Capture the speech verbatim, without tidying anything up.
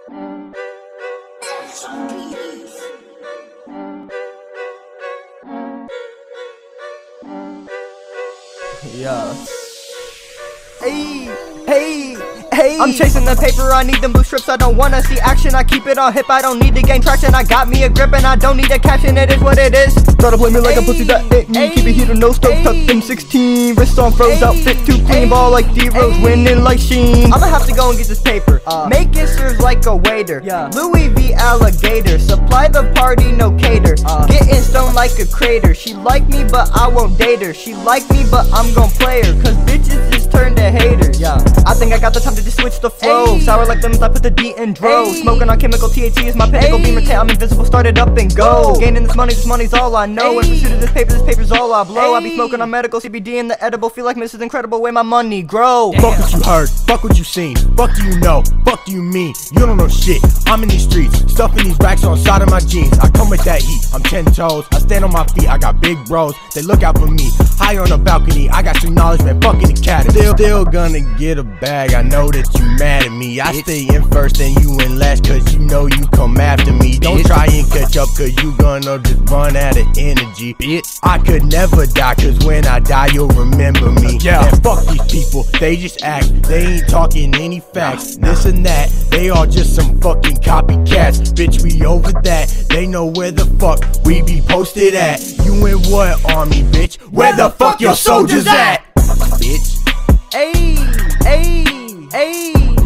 Yeah. Hey, hey, hey. I'm chasing the paper, I need them blue strips. I don't wanna see action, I keep it on hip. I don't need to gain traction, I got me a grip and I don't need a caption. It is what it is. Try to play me like a pussy, that ain't me. Keep it heater, no stove, tuck M sixteen. Wrist on froze, outfit too clean. Ball like D-Rose, winning like Sheen. I'ma have to go and get this paper, uh, make it serve like a waiter. Yeah. Louis V alligator, supply the party, no cater. uh, Getting stoned like a crater. She like me but I won't date her. She like me but I'm gon' play her, cause bitches just turn to haters. Yeah. I think I got the time to just switch the flow. Ay. Sour like lemons, I put the D in dro. Ay. Smoking on chemical, T H C is my pinnacle. Ay. Beamer tail, I'm invincible, start it up and go. Gaining this money, this money's all I know. Ay. In pursuit of this paper, this paper's all I blow. Ay. I be smoking on medical, C B D in the edible. Feel like Missus Incredible, way my money grow. Damn. Fuck what you heard, fuck what you seen. Fuck do you know, fuck do you mean. You don't know shit, I'm in these streets, stuffing these racks on side of my jeans. I come with that heat, I'm ten toes, I stand on my feet. I got big bros, they look out for me. High on the balcony, I got some knowledge, man, fucking academy. Still, still gonna get a bag, I know that you mad at me. I stay in first and you in last, cause you know you come after me. Don't try and catch up, cause you gonna just run out of energy. Bitch, I could never die, cause when I die you'll remember me. Yeah, and fuck these people, they just act, they ain't talking any facts. This and that, they are just some fucking copycats. Bitch, we over that, they know where the fuck we be posted at. You in what army, bitch? Where the fuck your soldiers at? Bitch. Ayy, ayy, ayy.